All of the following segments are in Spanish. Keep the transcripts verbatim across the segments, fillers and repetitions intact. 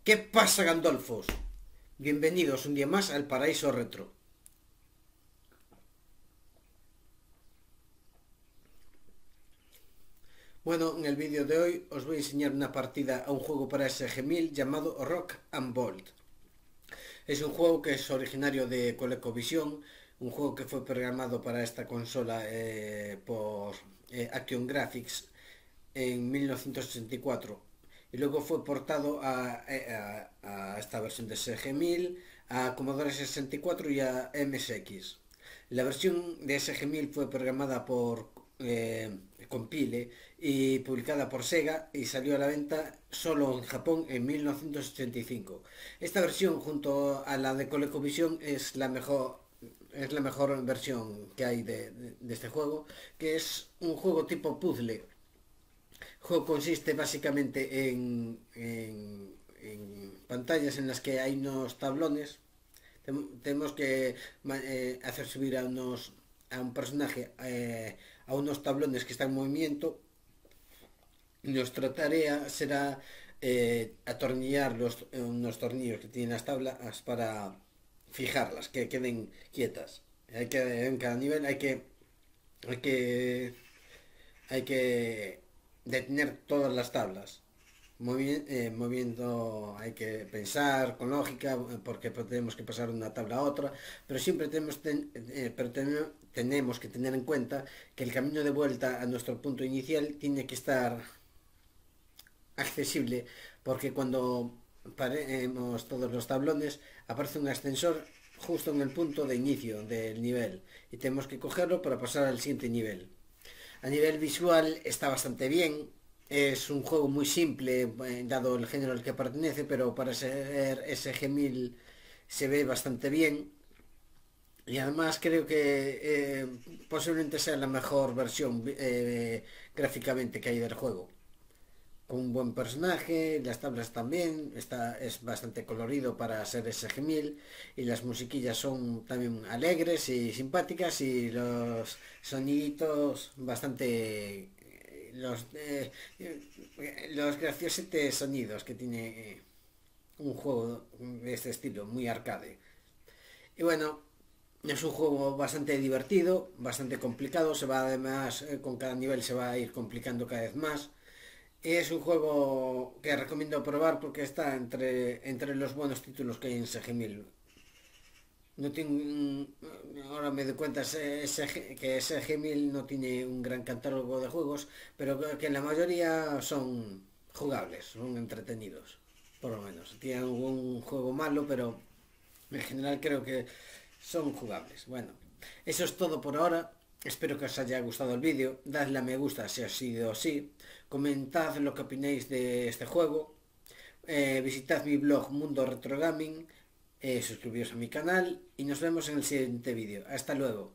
¿Qué pasa, Gandolfos? Bienvenidos un día más al Paraíso Retro. Bueno, en el vídeo de hoy os voy a enseñar una partida a un juego para S G mil llamado Rock and Bolt. Es un juego que es originario de ColecoVision, un juego que fue programado para esta consola eh, por eh, Action Graphics en mil novecientos ochenta y cuatro y luego fue portado a, a, a esta versión de S G mil, a Commodore sesenta y cuatro y a M S X. La versión de S G mil fue programada por eh, Compile y publicada por Sega y salió a la venta solo en Japón en mil novecientos ochenta y cinco. Esta versión junto a la de ColecoVision es la mejor es la mejor versión que hay de, de, de este juego, que es un juego tipo puzzle. El juego consiste básicamente en, en, en pantallas en las que hay unos tablones. Tenemos que eh, hacer subir a unos a un personaje eh, a unos tablones que están en movimiento. Nuestra tarea será eh, atornillar los, eh, unos tornillos que tienen las tablas para fijarlas, que queden quietas. Hay que, en cada nivel hay que hay que hay que detener todas las tablas. Movi eh, moviendo, hay que pensar con lógica, porque tenemos que pasar de una tabla a otra, pero siempre tenemos, ten, eh, pero ten, tenemos que tener en cuenta que el camino de vuelta a nuestro punto inicial tiene que estar accesible, porque cuando paremos todos los tablones aparece un ascensor justo en el punto de inicio del nivel y tenemos que cogerlo para pasar al siguiente nivel. A nivel visual está bastante bien. Es un juego muy simple, eh, dado el género al que pertenece, pero para ser S G mil se ve bastante bien. Y además creo que eh, posiblemente sea la mejor versión eh, gráficamente que hay del juego. Con un buen personaje, las tablas también, está, es bastante colorido para ser S G mil y las musiquillas son también alegres y simpáticas y los soniditos bastante... los, eh, los graciosetes sonidos que tiene eh, un juego de este estilo, muy arcade. Y bueno, es un juego bastante divertido, bastante complicado, se va además, eh, con cada nivel se va a ir complicando cada vez más. Es un juego que recomiendo probar porque está entre, entre los buenos títulos que hay en S G mil. No tiene, ahora me doy cuenta que S G mil no tiene un gran catálogo de juegos, pero que la mayoría son jugables, son entretenidos, por lo menos. Tiene algún juego malo, pero en general creo que son jugables. Bueno, eso es todo por ahora. Espero que os haya gustado el vídeo. Dadle a me gusta si ha sido así. Comentad lo que opináis de este juego. Eh, visitad mi blog Mundo Retro Gaming. Eh, suscribiros a mi canal. Y nos vemos en el siguiente vídeo. Hasta luego.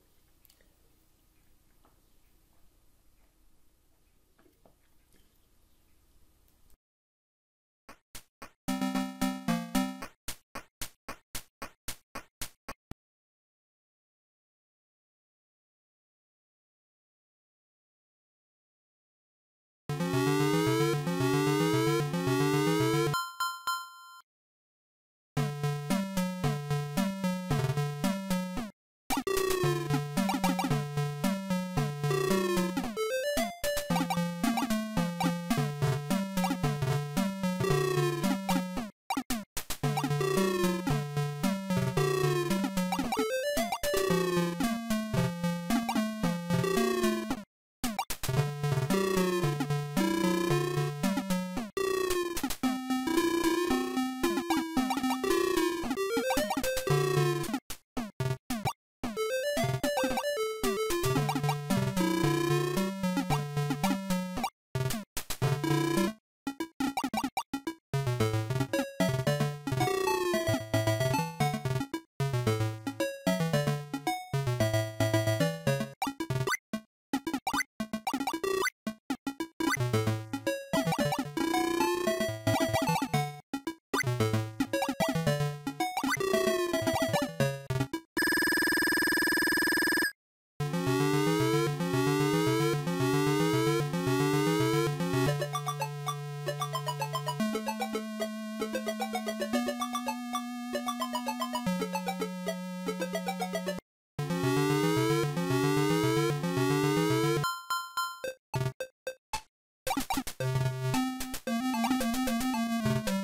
Música